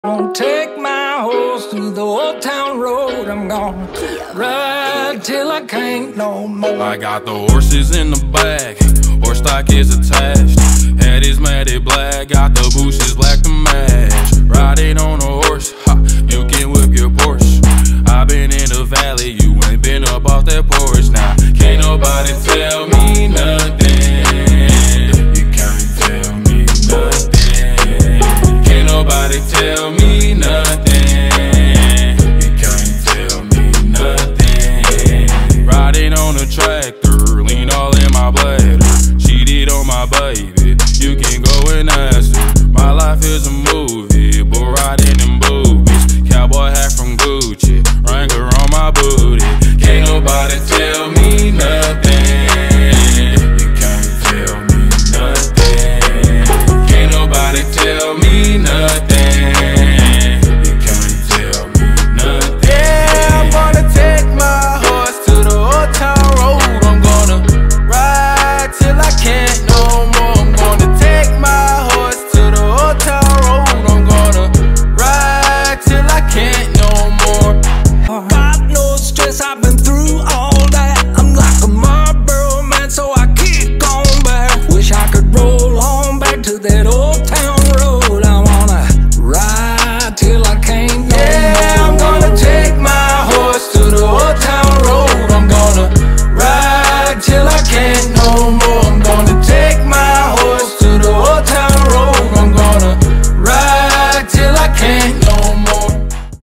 Gonna take my horse through the old town road. I'm gonna ride till I can't no more. I got the horses in the back, horse stock is attached. Head is matted black, got the bushes black to match. Riding on a horse, ha, you can whip your Porsche. I been in the valley, you ain't been up off that porch. Now, can't nobody tell me nothing. You can't tell me nothing. Can't nobody tell me nothing. You can't tell me nothing. Riding on a tractor, lean all in my bladder. Cheated on my baby, you can go and ask her. My life is a movie, but riding in boobies. Cowboy hat from Gucci, Wrangler on my boots.